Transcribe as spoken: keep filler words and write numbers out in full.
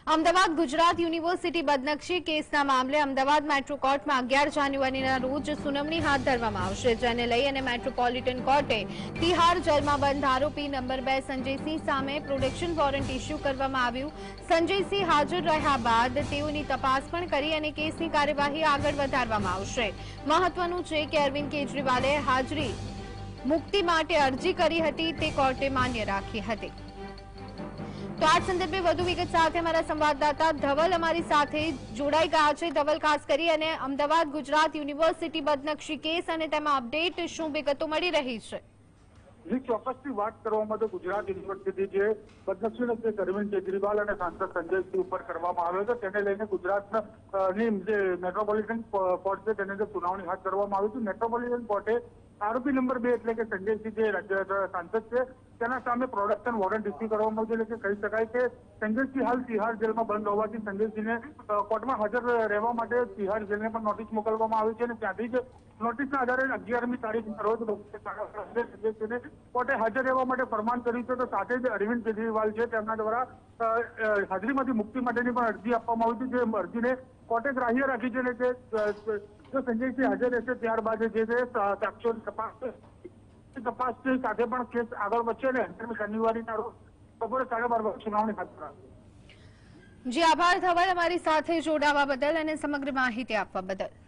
Ahmedabad Gujarat university બદનક્ષી કેસના મામલે Ahmedabad metro કોર્ટમાં અગિયાર જાન્યુઆરીના રોજ સુનાવણી હાથ ધરવામાં આવશે, જેને લઈ અને મેટ્રોપોલિટન કોર્ટે તિહાર જેલમાં બંધ આરોપી નંબર બે સંજયસિંહ સામે પ્રોટેક્શન વોરંટ ઇસ્યુ કરવામાં આવ્યું। સંજયસિંહ હાજર રહ્યા બાદ તેઓની તપાસ પણ કરી અને કેસની કાર્યવાહી આગળ વધારવામાં આવશે। મહત્વનું છે કે અરવિંદ કેજરીવાલે હાજરી મુક્તિ માટે અરજી કરી હતી, તે કોર્ટે માન્ય રાખી હતી। तो आज संदर्भे વધુ વિગત સાથે અમારા સંવાદદાતા ધવલ અમારી સાથે જોડાઈ ગયા છે। ધવલ, ખાસ કરી અને અમદાવાદ ગુજરાત યુનિવર્સિટી બદનક્ષી કેસ અને તેમાં અપડેટ શું વિગતો મળી રહી છે? जी ચોક્કસથી વાત કરવામાં તો ગુજરાત યુનિવર્સિટી જે બદનક્ષીનો કેસ અરવિંદ કેજરીવાલ અને સાંસદ સંજયસિંહ ઉપર કરવામાં આવ્યો છે, તેને લઈને ગુજરાતની જે મેટ્રોપોલિટન કોર્ટ છે તેને જે સુનાવણી હાથ ધરવામાં આવી હતી। મેટ્રોપોલિટન કોર્ટે આરોપી નંબર બે એટલે કે સંજયસિંહ જે રાજ્ય સાંસદ છે તેના સામે પ્રોટેક્શન વોરંટ ઇસ્યુ કરવામાં આવ્યું છે। એટલે કહી શકાય કે સંજયસિંહ હાલ તિહાર જેલમાં બંધ હોવાથી સંજયસિંહને કોર્ટમાં હાજર રહેવા માટે તિહાર જેલને પણ નોટિસ મોકલવામાં આવી છે અને ત્યાંથી જ નોટિસના આધારે અગિયારમી તારીખના રોજ સંજયસિંહને કોર્ટે હાજર રહેવા માટે ફરમાન કર્યું છે। તો સાથે જ અરવિંદ કેજરીવાલ છે તેમના દ્વારા હાજરીમાંથી મુક્તિ માટેની પણ અરજી આપવામાં આવી હતી, જે અરજીને કોર્ટે ગ્રાહ્ય રાખી છે અને જે જો સંજયસિંહ હાજર રહેશે ત્યારબાદ જે છે સાક્ષીઓની તપાસ તપાસ સાથે પણ કેસ આગળ વધશે અને અઢારમી જાન્યુઆરીના રોજ બપોરે સાડા બાર વાગે સુનાવણી હાથ ધરાશે। જી આભાર ધવલ, અમારી સાથે જોડાવા બદલ અને સમગ્ર માહિતી આપવા બદલ।